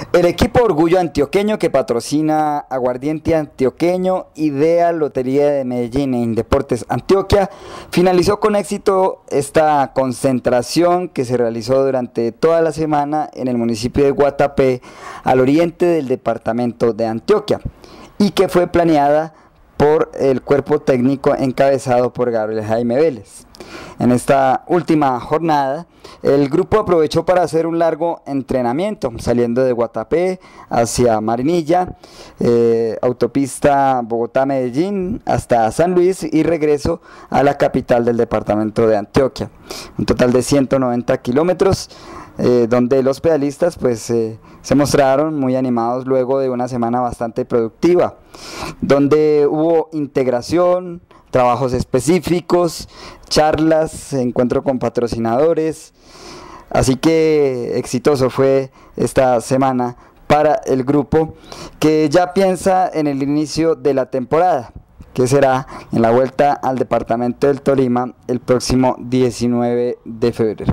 El equipo Orgullo Antioqueño, que patrocina Aguardiente Antioqueño, Idea, Lotería de Medellín e Indeportes Antioquia, finalizó con éxito esta concentración que se realizó durante toda la semana en el municipio de Guatapé, al oriente del departamento de Antioquia, y que fue planeada por el cuerpo técnico encabezado por Gabriel Jaime Vélez. En esta última jornada, el grupo aprovechó para hacer un largo entrenamiento, saliendo de Guatapé hacia Marinilla, autopista Bogotá-Medellín hasta San Luis y regreso a la capital del departamento de Antioquia. Un total de 190 kilómetros, donde los pedalistas se mostraron muy animados luego de una semana bastante productiva, donde hubo integración, trabajos específicos, charlas, encuentro con patrocinadores, así que exitoso fue esta semana para el grupo, que ya piensa en el inicio de la temporada, que será en la vuelta al departamento del Tolima el próximo 19 de febrero.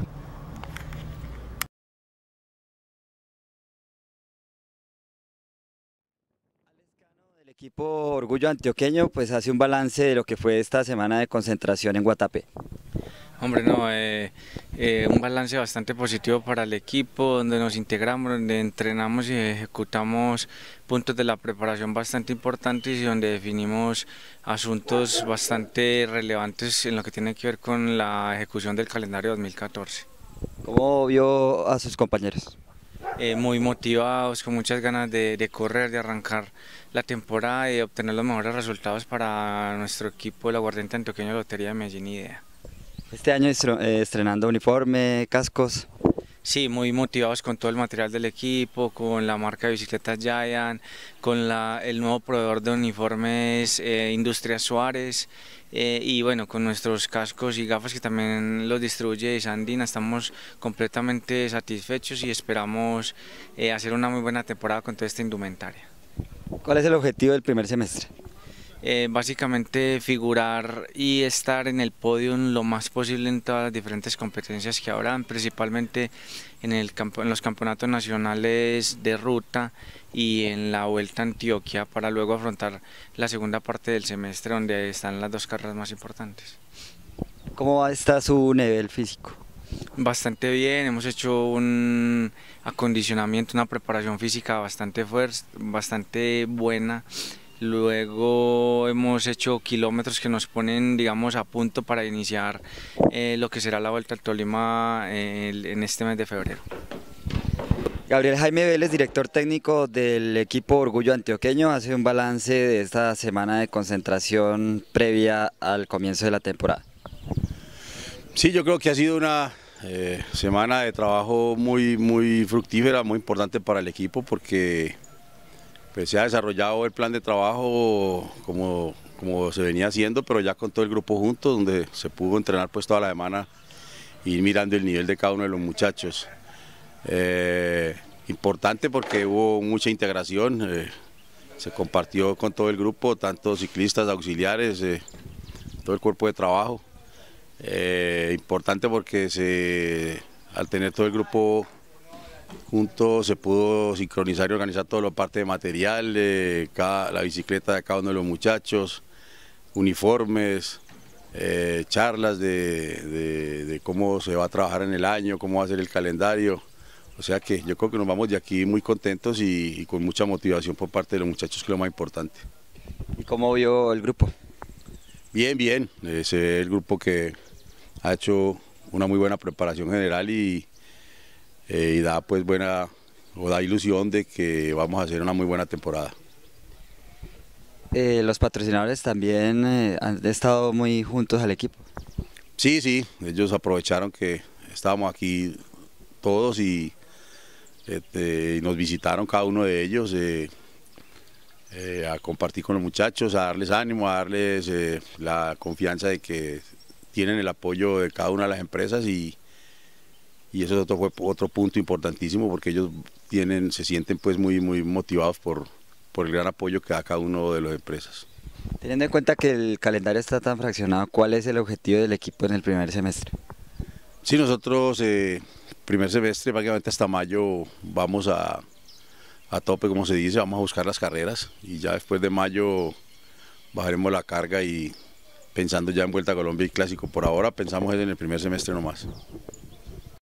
El equipo Orgullo Antioqueño pues hace un balance de lo que fue esta semana de concentración en Guatapé. Hombre, no, un balance bastante positivo para el equipo, donde nos integramos, donde entrenamos y ejecutamos puntos de la preparación bastante importantes y donde definimos asuntos bastante relevantes en lo que tiene que ver con la ejecución del calendario 2014. ¿Cómo vio a sus compañeros? Muy motivados, con muchas ganas de correr, de arrancar la temporada y de obtener los mejores resultados para nuestro equipo, el Aguardiente Antioqueño Lotería de Medellín Idea. Este año estrenando uniforme, cascos. Sí, muy motivados con todo el material del equipo, con la marca de bicicletas Giant, con el nuevo proveedor de uniformes Industria Suárez y bueno, con nuestros cascos y gafas que también los distribuye Sandina. Estamos completamente satisfechos y esperamos hacer una muy buena temporada con toda esta indumentaria. ¿Cuál es el objetivo del primer semestre? Básicamente figurar y estar en el podio lo más posible en todas las diferentes competencias que habrán, principalmente en los campeonatos nacionales de ruta y en la Vuelta a Antioquia, para luego afrontar la segunda parte del semestre donde están las dos carreras más importantes. ¿Cómo está su nivel físico? Bastante bien, hemos hecho un acondicionamiento, una preparación física bastante buena. Luego hemos hecho kilómetros que nos ponen, digamos, a punto para iniciar lo que será la Vuelta al Tolima en este mes de febrero. Gabriel Jaime Vélez, director técnico del equipo Orgullo Antioqueño, hace un balance de esta semana de concentración previa al comienzo de la temporada. Sí, yo creo que ha sido una semana de trabajo muy fructífera, muy importante para el equipo, porque pues se ha desarrollado el plan de trabajo como se venía haciendo, pero ya con todo el grupo juntos, donde se pudo entrenar pues toda la semana y ir mirando el nivel de cada uno de los muchachos. Importante porque hubo mucha integración, se compartió con todo el grupo, tanto ciclistas, auxiliares, todo el cuerpo de trabajo. Importante porque al tener todo el grupo juntos se pudo sincronizar y organizar toda la parte de material, la bicicleta de cada uno de los muchachos, uniformes, charlas de cómo se va a trabajar en el año, cómo va a ser el calendario. O sea que yo creo que nos vamos de aquí muy contentos y con mucha motivación por parte de los muchachos, que es lo más importante. ¿Y cómo vio el grupo? Bien, bien, es el grupo que ha hecho una muy buena preparación general y da pues da ilusión de que vamos a hacer una muy buena temporada. Los patrocinadores también han estado muy juntos al equipo. Sí, ellos aprovecharon que estábamos aquí todos y nos visitaron cada uno de ellos a compartir con los muchachos, a darles ánimo, a darles la confianza de que tienen el apoyo de cada una de las empresas y eso fue otro punto importantísimo, porque ellos se sienten pues muy motivados por el gran apoyo que da cada uno de las empresas. Teniendo en cuenta que el calendario está tan fraccionado, ¿cuál es el objetivo del equipo en el primer semestre? Sí, nosotros primer semestre prácticamente hasta mayo vamos a a tope, como se dice, vamos a buscar las carreras y ya después de mayo bajaremos la carga y pensando ya en Vuelta a Colombia y Clásico. Por ahora pensamos en el primer semestre nomás.